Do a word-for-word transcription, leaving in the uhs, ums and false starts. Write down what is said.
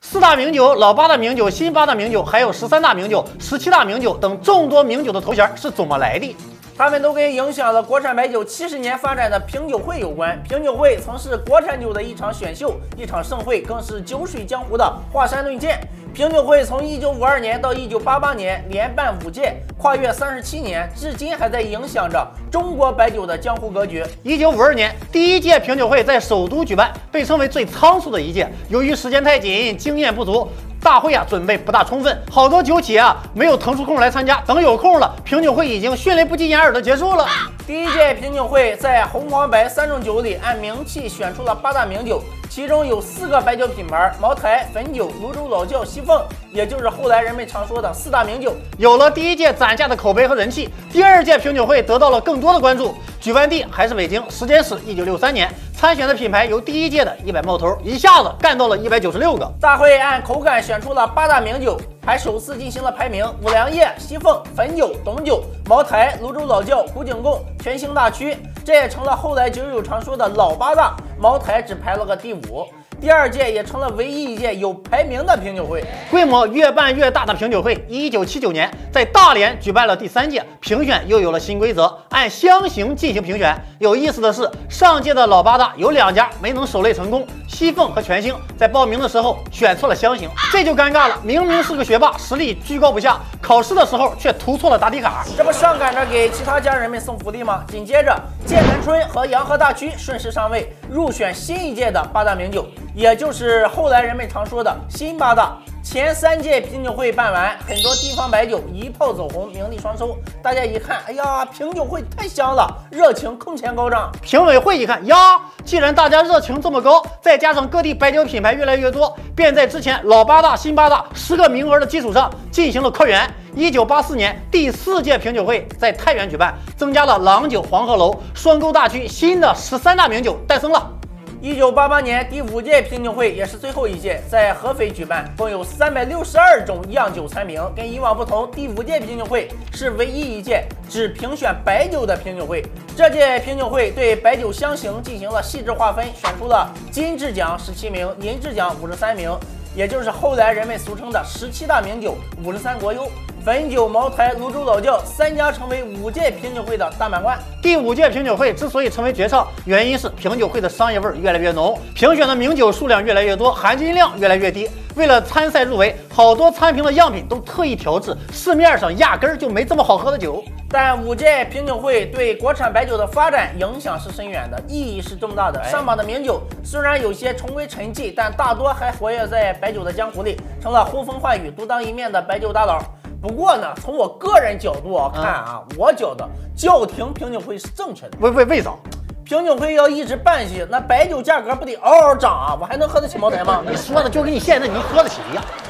四大名酒、老八大名酒、新八大名酒，还有十三大名酒、十七大名酒等众多名酒的头衔是怎么来的？ 他们都跟影响了国产白酒七十年发展的品酒会有关。品酒会曾是国产酒的一场选秀，一场盛会，更是酒水江湖的华山论剑。品酒会从一九五二年到一九八八年连办五届，跨越三十七年，至今还在影响着中国白酒的江湖格局。 一九五二年，第一届品酒会在首都举办，被称为最仓促的一届。由于时间太紧，经验不足，大会啊准备不大充分，好多酒企啊没有腾出空来参加。等有空了，品酒会已经迅雷不及掩耳的结束了。 第一届品酒会在红黄白三种酒里按名气选出了八大名酒。其中有四个白酒品牌：茅台、汾酒、泸州老窖、西凤，也就是后来人们常说的四大名酒。 有了第一届攒下的口碑和人气，第二届品酒会得到了更多的关注。举办地还是北京，时间是一九六三年，参选的品牌由第一届的一百冒头一下子干到了一百九十六个。 大会按口感选出了八大名酒，还首次进行了排名：五粮液、西凤、汾酒、董酒、茅台、泸州老窖、古井贡、全兴大曲，这也成了后来酒友常说的老八大。茅台只排了个第五。第二届也成了唯一一届有排名的品酒会， 规模越办越大的品酒会。一九七九年在大连举办了第三届，评选又有了新规则，按香型进行评选。有意思的是，上届的老八大有两家没能首类成功，西凤和全兴在报名的时候选错了香型，这就尴尬了。明明是个学霸，实力居高不下，考试的时候却涂错了答题卡， 这不上赶着给其他家人们送福利吗？紧接着，剑南春和洋河大曲顺势上位，入选新一届的八大名酒。也就是后来人们常说的新八大。前三届品酒会办完，很多地方白酒一炮走红，名利双收。大家一看，哎呀，品酒会太香了，热情空前高涨。 评委会一看呀，既然大家热情这么高，再加上各地白酒品牌越来越多，便在之前老八大、新八大十个名额的基础上进行了扩员。一九八四年第四届品酒会在太原举办，增加了郎酒、黄鹤楼、双沟大曲，新的十三大名酒诞生了。 一九八八年第五届品酒会也是最后一届，在合肥举办，共有三百六十二种样酒参名。跟以往不同，第五届品酒会是唯一一届只评选白酒的品酒会。这届品酒会对白酒香型进行了细致划分，选出了金质奖十七名，银质奖五十三名，也就是后来人们俗称的十七大名酒、五十三国优。汾酒、茅台、泸州老窖三家成为五届品酒会的大满贯。 第五届品酒会之所以成为绝唱，原因是品酒会的商业味越来越浓，评选的名酒数量越来越多，含金量越来越低。为了参赛入围，好多参评的样品都特意调制，市面上压根儿就没这么好喝的酒。 但五届品酒会对国产白酒的发展影响是深远的，意义是重大的。上榜的名酒虽然有些重归沉寂，但大多还活跃在白酒的江湖里，成了呼风唤雨、独当一面的白酒大佬。不过呢，从我个人角度啊看啊，嗯、我觉得叫停品酒会是正确的。 为为为啥？ 品酒会要一直办下去，那白酒价格不得嗷嗷涨啊？我还能喝得起茅台吗？ 你说的就跟你现在你能喝得起一样。